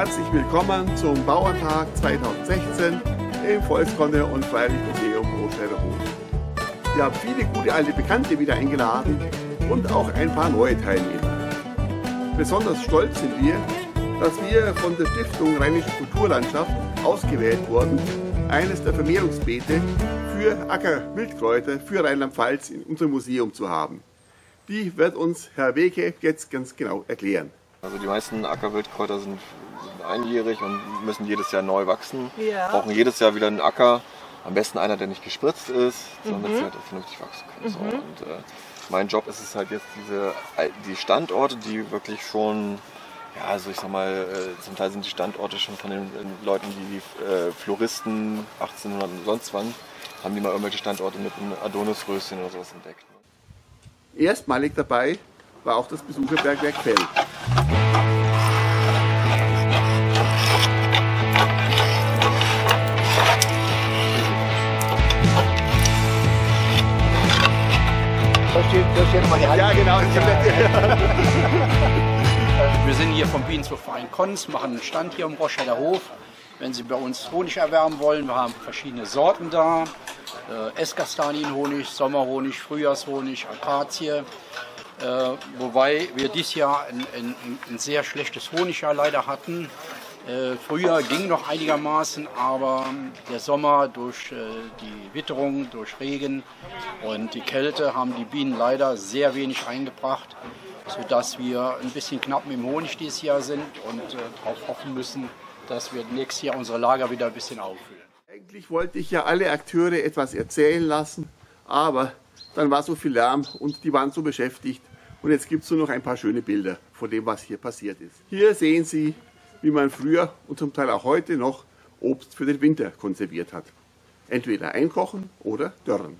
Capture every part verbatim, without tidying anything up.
Herzlich willkommen zum Bauerntag zweitausendsechzehn im Volkskunde- und Freilichtmuseum Großschneiderhof. Wir haben viele gute alte Bekannte wieder eingeladen und auch ein paar neue Teilnehmer. Besonders stolz sind wir, dass wir von der Stiftung Rheinische Kulturlandschaft ausgewählt wurden, eines der Vermehrungsbeete für Ackerwildkräuter für Rheinland-Pfalz in unserem Museum zu haben. Die wird uns Herr Weke jetzt ganz genau erklären. Also die meisten Ackerwildkräuter sind einjährig und müssen jedes Jahr neu wachsen. Ja. Brauchen jedes Jahr wieder einen Acker. Am besten einer, der nicht gespritzt ist, damit Mhm. sie halt vernünftig wachsen können. So. Mhm. Und, äh, mein Job ist es halt jetzt, diese, die Standorte, die wirklich schon, ja, also ich sag mal, äh, zum Teil sind die Standorte schon von den äh, Leuten, die äh, Floristen achtzehnhundert und sonst wann, haben die mal irgendwelche Standorte mit einem Adonisröschen oder sowas entdeckt. Erstmalig dabei war auch das Besucherbergwerk Fell. Ja, genau. Wir sind hier vom Bienenzuchtverein Konz, machen einen Stand hier im Großschneider Hof. Wenn Sie bei uns Honig erwerben wollen, wir haben verschiedene Sorten da. Äh, Esskastanienhonig, Sommerhonig, Frühjahrshonig, Akazie. Äh, wobei wir dieses Jahr ein, ein, ein sehr schlechtes Honigjahr leider hatten. Äh, früher ging noch einigermaßen, aber der Sommer durch äh, die Witterung, durch Regen und die Kälte haben die Bienen leider sehr wenig eingebracht, sodass wir ein bisschen knapp mit dem Honig dieses Jahr sind und äh, darauf hoffen müssen, dass wir nächstes Jahr unsere Lager wieder ein bisschen auffüllen. Eigentlich wollte ich ja alle Akteure etwas erzählen lassen, aber dann war so viel Lärm und die waren so beschäftigt. Und jetzt gibt es nur noch ein paar schöne Bilder von dem, was hier passiert ist. Hier sehen Sie, wie man früher und zum Teil auch heute noch Obst für den Winter konserviert hat. Entweder einkochen oder dörren.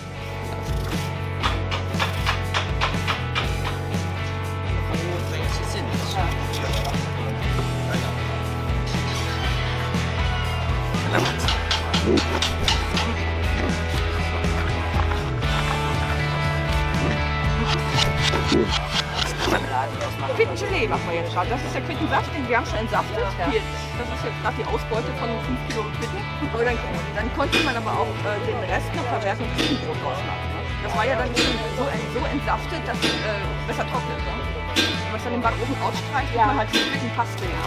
Quittengelee machen wir jetzt gerade. Das ist der Quittensaft, den wir haben schon entsaftet. Hier, das ist jetzt gerade die Ausbeute von fünf Kilo Quitten. Aber dann, dann konnte man aber auch äh, den Rest noch verwerten und Quittenbrot draus machen. Ne? Das war ja dann schon so, so entsaftet, dass es äh, besser trocknet. Ne? Wenn man es dann im Backofen ausstreicht, ja, man halt die Quittenpaste. Ja.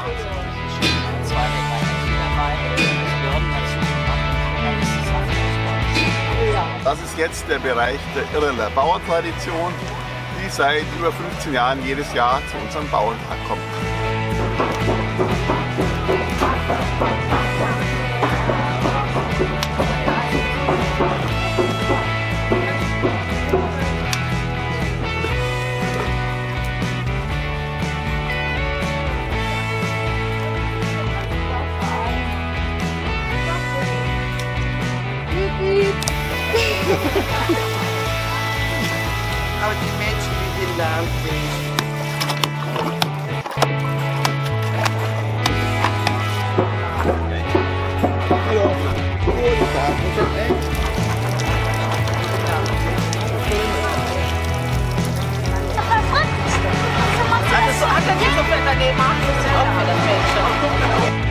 Das ist jetzt der Bereich der Irreler Bauerntradition, die seit über fünfzehn Jahren jedes Jahr zu unserem Bauerntag kommt. Aber die Mädchen, die sind da. Hallo. Guten Tag. Also hat er nicht so viel daneben gemacht, das ist auch für das Mädchen.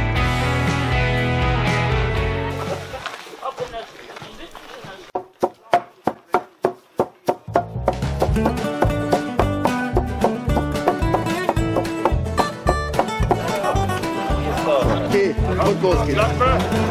Okay, und los geht's.